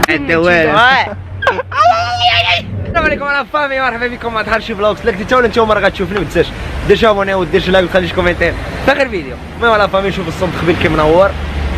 الدوالة. السلام عليكم انا فامي، مرحبا بكم مع ظهر شي فلوكس. لا كنتي انت مره غتشوفني ما تنساش دير شي ابوني ودير شي لايك وخلي شي كومنتير في اخر فيديو. المهم انا فامي نشوف الصوت خبير كي منور.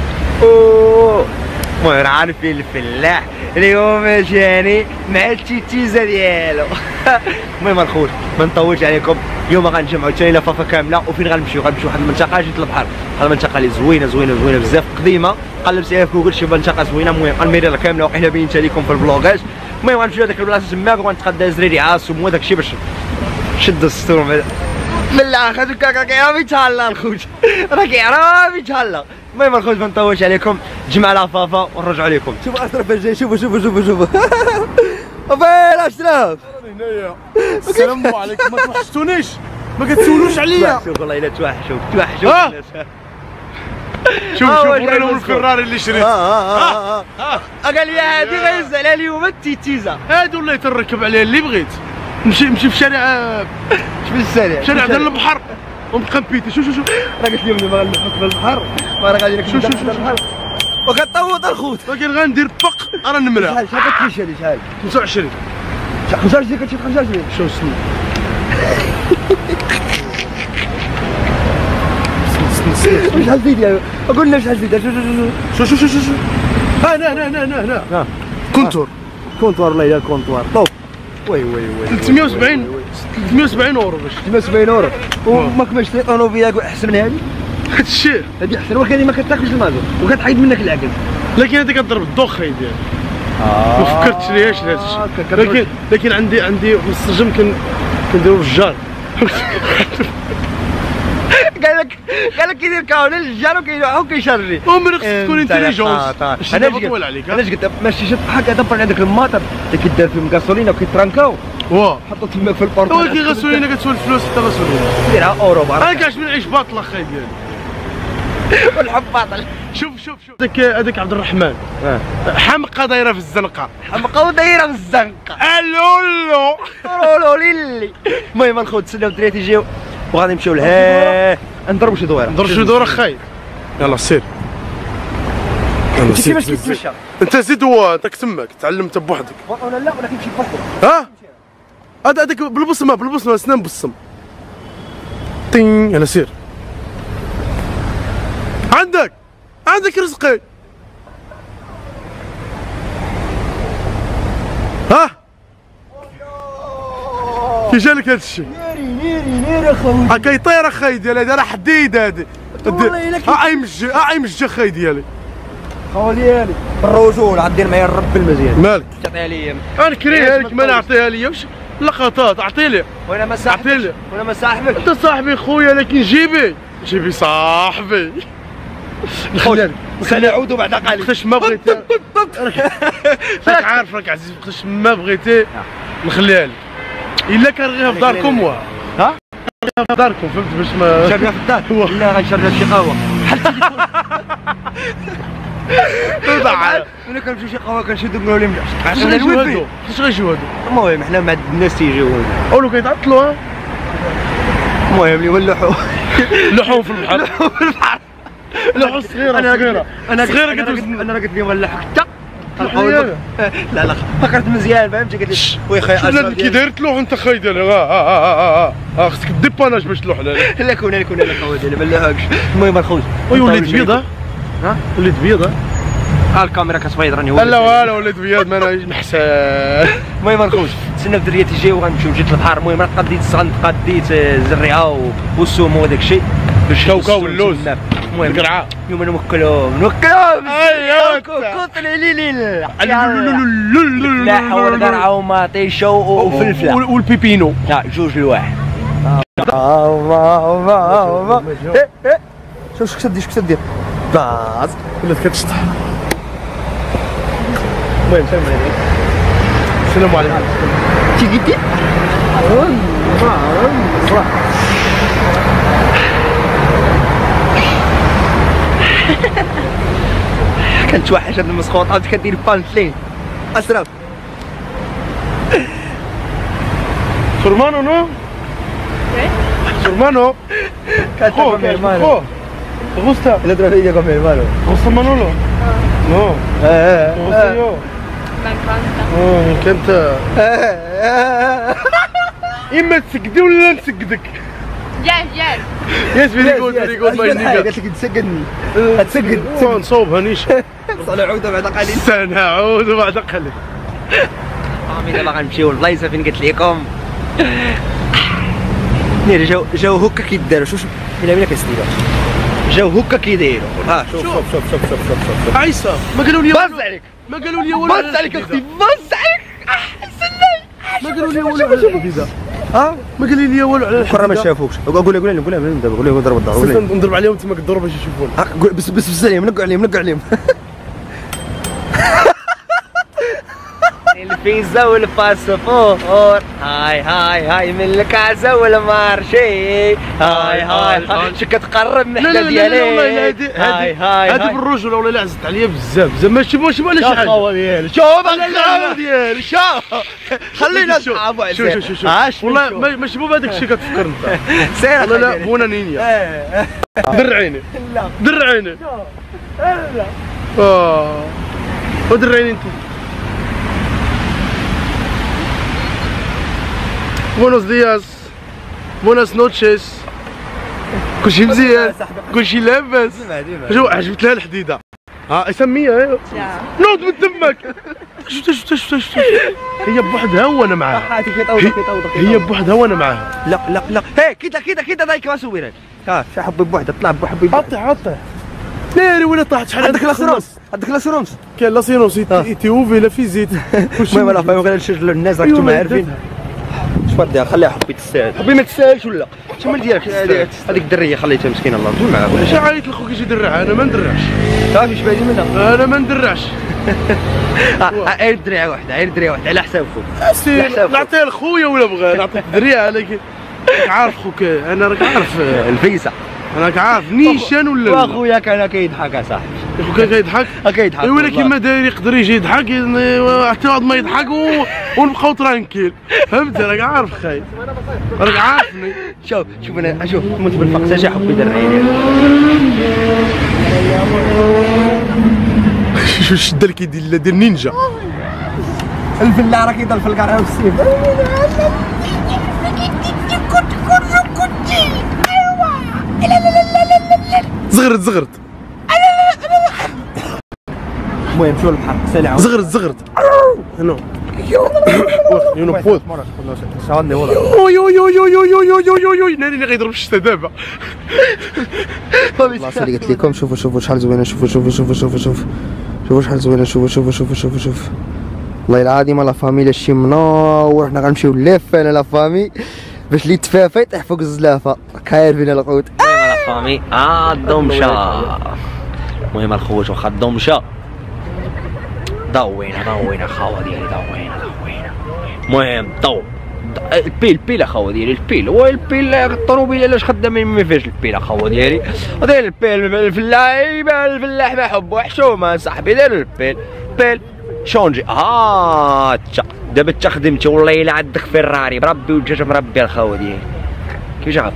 المهم عارفين الفلاح اليوم جاني مع التيتيزه ديالو. المهم الخوت ما نطولش عليكم، اليوم غنجمعوا ثاني لفافه كامله. وفين غنمشيو واحد المنطقه جهه البحر. هاد المنطقه اللي زوينه زوينه زوينه بزاف، قديمه قلبت عليها في جوجل شي منطقه زوينه. المهم غنميريها كامله وحنا بينتها لكم في البلوغاج. المهم غنمشيو لهاديك البلاصه تماك وغنتغدى زريري عاص ومو داكشي باش نشد السطور من الاخر. هكا كيعرف يتهلا الخوت، راه كيعرف يتهلا. المهم الخوت ما نطولش عليكم، جمع لافافا ونرجعوا لكم. شوفوا اشرف جاي، شوفوا شوفوا شوفوا شوفوا. وفين اشرف؟ هنايا. السلام عليكم، ما توحشتونيش؟ ما كتسولوش عليا؟ شوف والله الا توحشوا. شوف ورينا الفراري اللي شريت. قال لي هادي غيزعل على اليوم التيتيزه. هادي والله تنركب عليها اللي بغيت. نمشي في شارع شارع ديال البحر ونبقى مبيتي. شوف راه قلت لهم ما غنلحقش في البحر، ما راه غادي نكمل في البحر وكتطوط الخوت. ولكن غندير بق راه نمرة. شحال كتمشي هادي؟ شحال؟ 25. 25 كتمشي 25. شوف سنين. شحال زيد قلنا شحال زيد. شوف هنا كونتور لا يا كونتور طوب. وي 370 اورو باش 370 اورو وما كملش طونوبيلا احسن من هذه. هاد الشيء هذه احسن، ولكن ما كتاكلش المازوت وكتعيط منك العقل. لكن هذه كضرب الدوخ ديالي. ما فكرتش ليهاش لهذا الشيء. لكن عندي في السجن كنديرو بالجار. قال لك كيدير كاون للجار وكيلوحو وكيشري. عمرك خصك تكون انتيليجونس. انا طول عليك. علاش قلت ماشي شي بحال هكا طبق عندك الماطر اللي كيدار فيهم غاسولينا وكيترانكاو. حطوا تماك في البورطو. ولكن غاسولينا كتسول الفلوس حتى غاسولينا ديرها اورو بارك. انا كاش من نعيش باطل اخاي ديالي. والحب باطل. شوف هذاك عبد الرحمن حمقى دايره في الزنقه. حمقى ودايره في الزنقه. الولو ليلي. المهم الخوت تسناو الدراري تيجيو وغادي نمشيو لها نضربوا شي دويره. اخاي. يلا سير. كيفاش كيتمشى؟ انت زيد هو انت تماك تعلمت بوحدك. انا لا ولا كيمشي بوحدك. هذاك بالبصمه سنان بصم. طين يلا سير. عندك رزقي. كي جالك هذا الشيء؟ نيري اخويا. هكا يطير اخاي ديالي، هذا راه حديد هذه. يمشي اخاي ديالي. خويا ديالي بالرجوله غدير معايا الرب المزيان. مالك؟ تعطيها لي. انا كريها لك ما نعطيها لي. واش لقطات اعطي لي. وانا ما صاحبك. وانا ما صاحبك. انت صاحبي خويا، لكن جيبي صاحبي. خلي عودوا بعد قليل. وقتاش ما بغيتي راك عارف راك عزيز، وقتاش ما بغيتي نخليها لك. الا كان غير في داركم في داركم فهمت باش ما شاريها في الدار. لا غنشريها شي قهوه بحال ملي كنمشيو شي قهوه كنشدو نقولوا لهم عشان الويفي. فاش غيجيو هادو؟ المهم حنا مع الناس تيجيو اولو كيتعطلوا. المهم اللي ولحوا لحوم في البحر. لحوم صغيره. انا راه قلت لهم غنلحق حتى لا فكرت مزيان فهمتي. قالت لي وي خويا شنو كي داير تلوح انت خاي ديالي. خصك ديباناج باش تلوح لها. لا كون انا خويا ديالي ما نلحقش. المهم الخوت وليت بيض. وليت بيض. الكاميرا كتبيض راني لا والو وليت بيض ما انا محسان. المهم الخوت تسناو الدريه تيجيو وغنمشيو جهه البحر. المهم راه قديت الزريعه والسومو وداك الشيء باش الكاوكاو واللوز. المهم القرعه اليوم نوكلهم ايوا كوت ليلي الفلاحه والقرعه ومطيشه وفلفله والبيبينو. لا جوج لواحد. شوف شكون كدير باز ولا كتشطح. المهم سلام عليكم. السلام عليكم. تيجي كنتوحش هاد المسخوطات كدير بانفلين. اشرف سورمانو نو سورمانو كاتبه mi hermano. ¿Te gusta? El otro día con mi hermano. ¿Te gusta Manolo? No. ¿Te gusta yo? Me encanta. كانت اما تسقدي ولا نسقدك. Yes. يس فيري جود فيري جود ماي نيجا. قالت لك تسقدني تسقد نصوبها نيشا. سنعود بعد قليل. سنعود بعد قليل. عمي دابا غنمشيو لبلايصه فين قلت لكم نير جاو هكا كيداروا شوف بلا كيستيبا جاو هكا كيدايروا ها شوف عيسى ما قالوا لي بز عليك ما قالوا لي والو بز عليك اختي بز عليك ما قالوا لي والو على الحديده. ها ما قال لي والو على الحديده ما شافوكش قول لهم دابا قول لهم ضرب الدار قول لهم نضرب عليهم تما كضرب باش يشوفونا. بس عليهم نقعوا عليهم الفيزا والباسبور هاي من الكازا والمارشي هاي شو كتقرب من حدا ديالي هاي هادي بالرجوله والله الا عزت عليا بزاف ماشي على شي حاجه. الخاوه ديالي شوف الخاوه ديالي شوف خلينا نصحابو شوف والله ماشي بو هذاك الشيء كتفكر انت. سير والله لا بونا نينيا در عيني در عيني ودر عيني انت. بونوس دياس بوناس نوتشيس كلشي مزيان كلشي لاباس. شو عجبت لها الحديده ها سميها نوض من تمك. شفت هي بوحدها وانا معاها هي بوحدها وانا معاها. لا هي كده دايك ما سوينا ها شي حبي بوحدها طلع بوحدها عطي ناري ولا طاحت شحال عندك لاسيرونس كاين لاسيرونس يتيوفي لا في زيت المهم لا فاهم غير نشجعوا الناس راكم عارفين شوف دير خليها حبي تستاهل حبي ما تستاهلش ولا شنو ديالك هذيك الدريه خليتها مسكينه الله يرحم معاها. واش عيط لخوك يجي يدرعها انا ما ندرعش صافي اش بالي منها انا ما ندرعش. غير دريه واحده على حساب خوك نعطيها لخويا ولا بغا نعطيك دريه لكن عارف خوك انا راك عارف الفيسا راك عارف نيشان ولا لا. واخويا كان كيضحك اصاحبي خوك كيضحك ولكن ما داير يقدر يجي يضحك حتى بعد ما يضحك ونبقاو ترانكيل فهمت راك عارف خاي راك عارفني. شوف انا موت بالفقس اش حبي درعيني شو الشده اللي كيدير دير نينجا الفلا راه كيضل في الكرة والسيف زغرت المهم شو البحر سالي زغرت نو يونو بود شاهدني والله اوي ناري غيضرب الشتا دابا. البلاصه اللي قلت لكم شوفوا شحال زوينه شوفوا شحال زوينه شوفوا والله العظيم لا فامي لاشي منور. حنا غنمشيو لافه انا لا فامي باش اللي تفافى يطيح فوق الزلافه كايرفين القوت. المهم لا فامي الضمشه المهم الخوت واخا الضمشه ضوينا خاوه ديالي ضوينا المهم البيل اخاوه ديالي البيل هو البيل الطوموبيل علاش خدامين ما فيهاش البيل اخاوه ديالي وداير البيل الفلاح ما حب وحشومه صاحبي داير البيل شونجي دابا انت خدمتي والله الا عندك فيراري بربي وجهك مربي الخاوه ديالي كيفاش عارف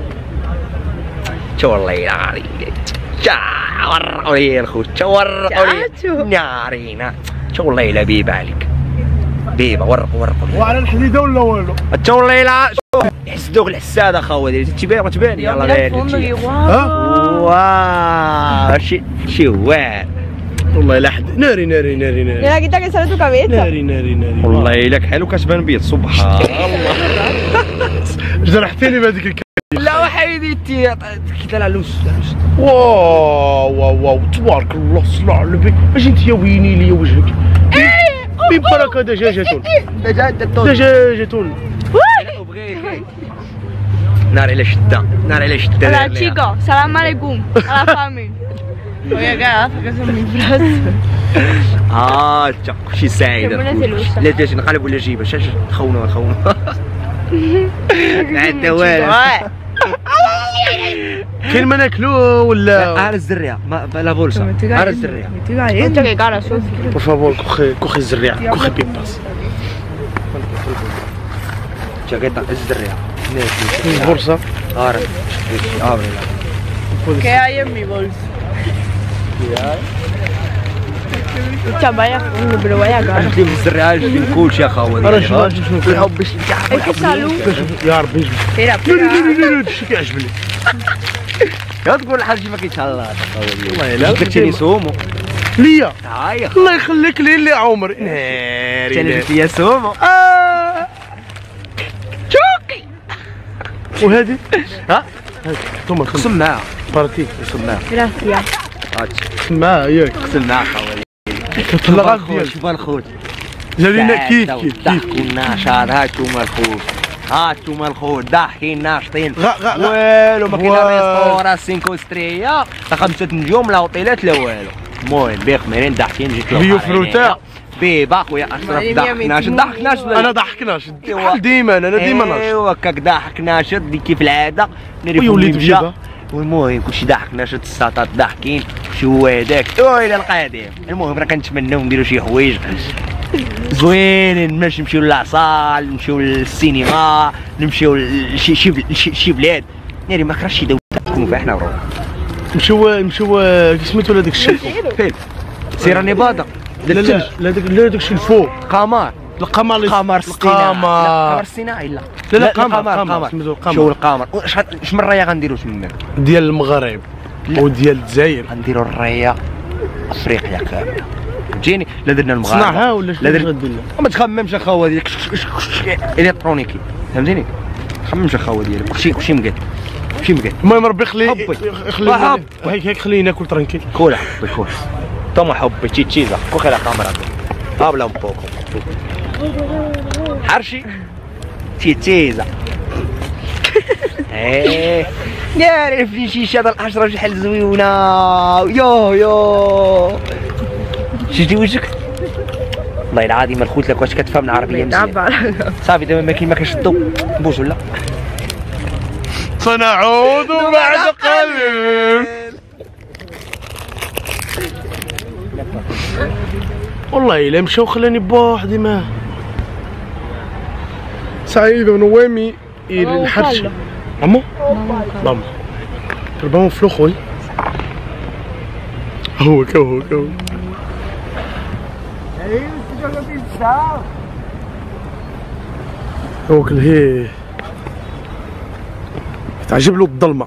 والله الا غادي ورقوا لي الخوت ورقوا لي نارينا والله الا بيبه عليك بيبه ورقوا وعلى الحديده ولا والو انت والله الا يحسدوك الحساده خاوه ديالي تبان يلاه غير واه شي واعر والله الا حد ناري Mira, quita que sale tu cabeza. ناري والله الا كحل وكتبان بيض سبحان الله. جرحتيني بهذيك لا وحيدي كذا لا لوس واو تبارك الله صلى على النبي. اش انت يا ويني لي وجهك ببركه دجاجة نار على شده Hola chicos, salam alaikum a la family. Oye, ¿qué haces? Que son mis frases. شي سعيده لا تجي نقلب ولا جيبه شاش خونوا عندنا والو كاين ما ناكلو ولا عار الزريعه لا بولسا عار الزريعه Mucho que cara sucia. por favor coge الزريعه coge pipas جاكيتا الزريعه البورصه ابري ¿Qué hay en mi bolsa? Trabalha com Broia agora. جبت لي في الزراج فين كلشي اخاوي راه شنو الحب باش É que salu. يا ربي Pera, لا لا pera. لا لا الشيء كيعجبني. يا تقول الحاج ما كيتهلاش اخاوي والله لا. درتي لي سومو ليا ها يا الله يخليك لي اللي عمر ناري ثاني ناري. درت لي سومو شوكي وهذه ها ثم قسم معاها بارتي قسم معاها Gracias. هاتي معاه ياك قسم معاها اخاوي الطلقات ديالك شوف الخوت جالينا كيف كيف ضحكي الناشط هاتوما الخوت هاتوما الخوت ضحكين ناشطين غا والو ما كاين لا والو. ريستورا 5 ستريا لا 5 نجوم لا اوتيلات لا والو المهم بخمرين ضحكين جيت له بيو فروتا. بيبا خويا اشرف مريم ضحك يا ناشط ميتين. ضحك ناشط انا ضحك ناشط إيوا. ديما انا ديما ناشط ايوا هكاك ضحك ناشط دي كيف العاده ويولي تبيبا. والمهم كلشي ضحك ناشط الساطات ضاحكين شو هذاك الى القديم المهم راه كنتمناو نديرو شي حوايج زوينين باش نمشيو للعصال نمشيو للسينما نمشيو لشي بلاد يعني ما كرهتش شي دوله نكونوا فيها حنا وروح نمشيو كي سميتو هذاك الشيء فين سيرا نيفادا لا لا لا داك الشيء الفوق قمر القمر القمر الصناعي القمر الصناعي لا لا قمر سميتو شو القمر القمر اش من رايه غنديرو تما ديال المغرب وديال الجزائر غنديرو الرايه افريقيا كامله فهمتيني لا درنا المغرب صنعها ولا شنو لا درنا غدير لها ما تخممش اخاوه ديالك الكترونيكي فهمتيني تخممش اخاوه ديالك كلشي مقاد كلشي مقاد المهم ربي يخلي حبي. يخلي حب. هيك خليني ناكل ترانكيل كول حبي كول طما حبي تشيزا كوخي لا كاميرا هابلا un poco حرشي تشيزا ايه يا في شيشه هذا الحشره شحال زويونه يو شتي وجهك والله العظيم الخوت لك واش كتفهم العربيه مزيان صافي دابا ما كاين ما كنشدو بوش ولا سنعود بعد قليل والله الا مشاو خلاني بوحدي ما سعيد ونوامي الى الحرش عمو ماما ربما فلوخوي هو كو هو كل هي تعجب له الظلمه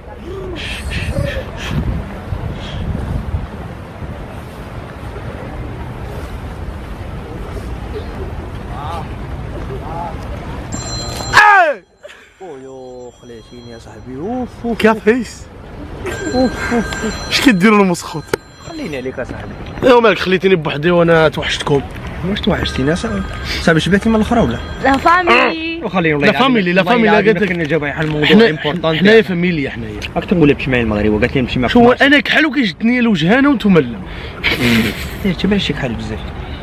اويو خليتيني يا صاحبي اوف كافيس اش كديروا المسخوط خليني عليك يا صاحبي ايوا مالك خليتيني بوحدي وانا توحشتكم واش توحشتيني صاحبي شبعتي من الاخرى ولا La famille. وخليني والله لا فاميلي لا فاميلي قالت لك كنا جاوبين على الموضوع امبورطون حنايا فاميليا حنايا راك تنقول لي بشي معايا المغرب وقالت لي نمشي معاك شو انا كحل وكيشدني الوجهانه وانتم لا انت ماشي كحل بزاف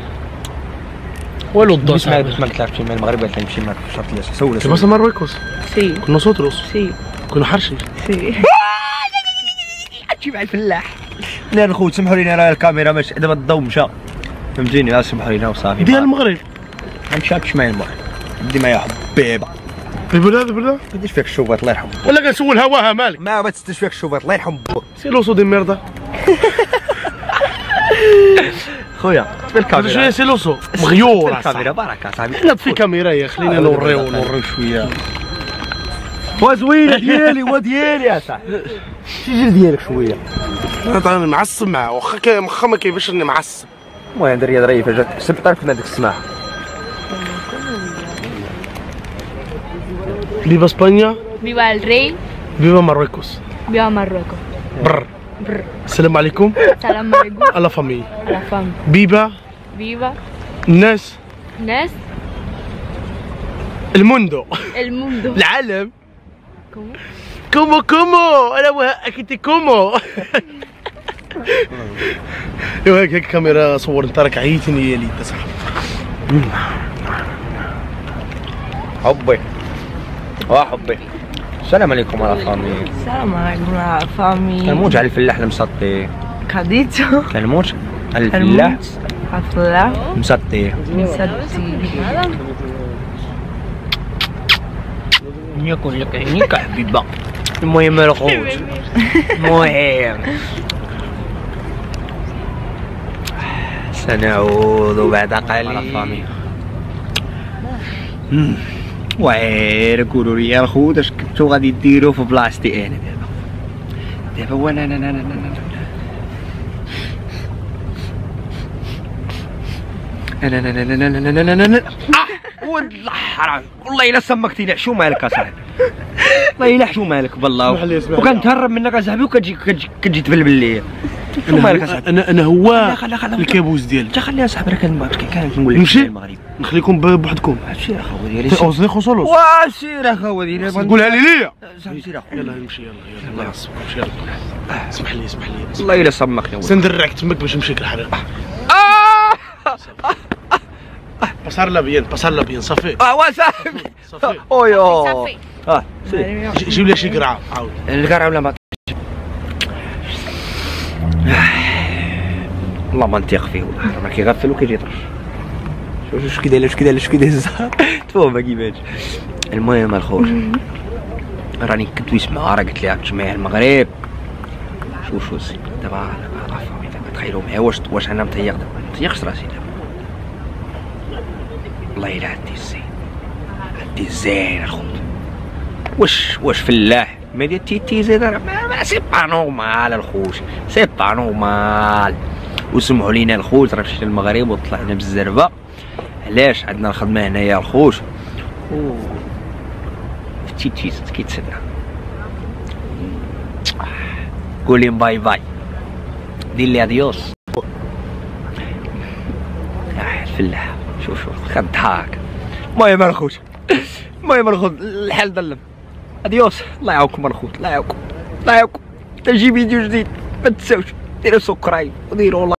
والو بس ما الضوء قلت لك نمشي مع المغرب قالت لي نمشي معاك في شرط لاش سول كيف اصلا ماركوس Sí, كنا صوتروس sí, كنا حرشي sí. تجي مع الفلاح لا الخوت سمحوا لي راه الكاميرا ماشي دابا الضوء مشى فهمتيني سمحوا لي وصافي ديال المغرب غنمشي نمشي معايا المغرب دي معايا حبيبه بالبلاد ما تديش فيك الشوبات الله يرحم ولا كنسول هواها مالك ما تستش فيك الشوبات الله يرحم بوك سي لوسو دي ميردا خويا في الكاميرا شويه سي لوسو مغيور الكاميرا بركه صاحبي حنا في كاميرا يا خلينا نوريو شويه وزوينه ديالي وديالي يا صاحبي شي جيل ديالك شويه انا معصب معاه واخا ما كيفاش راني معصب المهم دريه ظريفه جات سبت في هذيك السماحه فيفا اسبانيا Viva el rey, فيفا ماركوس viva Marruecos. برر Brr. السلام عليكم Salam alaikum على فامي a la femme. بيبا Viva الناس Nes, الموندو el mundo. العالم ¿Cómo? كومو انا اكيد كومو ايوا هيك كاميرا صور انت راك عييتني يا ليد صاحبي حبي حبي السلام عليكم ورحمه الله Salam alaikum a la famille. كنموت على الفلاح المسطي Cadito. كنموت على الفلاح Afla. مسطي Misati. يكون لك عينيك حبيبه المهم الخوت المهم سنعود بعد قليل. وعير قولوا لي يا الخوت اش كنتو غادي ديروا في بلاصتي انا دابا وانا انا والله حرام والله الا سمكتيني شو مالك اصاحبي والله الا شو مالك بالله وكنتهرب منك اصاحبي وكتجي تبلبل ليا شو مالك اصاحبي انا هو الكابوس ديالي انت خليها اصاحبي راه كنقول لك نمشي المغرب نخليكم بوحدكم سير اخويا ديالي اوزني خصوص سير اخويا ديالي قولها لي ليا سير اخويا يلا نمشي يلا الله يعصبك نمشي يلا اسمح لي والله الا سمكني سندرعك تمك باش نمشيك الحريقه بصار لا بيان صافي وصافي صافي اويو صافي جيب لي شي قرعه عاود القرعه ولا ما والله ما نطيق فيه والله ما كيغفل وكيجي يطرش شو كيداير تفهم كيفاش. المهم الخوت راني كنت نسمع راه قلت لها تجمع المغرب شو سي دابا تخيلوا معايا واش انا متيق دابا متيقش راسي دابا والله الا عندي الزين الخوت واش فلاح ما ديال تيتي زيد ما سي با نورمال الخوت سي با نورمال. وسمحوا لينا الخوت راه مشينا للمغرب وطلعنا بالزربه علاش عندنا الخدمه هنايا الخوت تيتي كيتسنى قول لهم باي باي دير لي اديوس الفلاح شوف خد هاك. المهم الخوت الحال ظلم اديوس الله يعاونكم الخوت الله يعاونكم تجي فيديو جديد ما تنساوش ديروا سبسكرايب وديروا